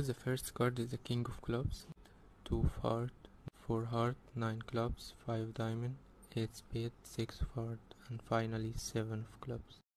the first card is the King of Clubs, 2 of Heart, 4 Heart, 9 Clubs, 5 Diamond, 8 Spade, 6 of Heart, and finally 7 of Clubs.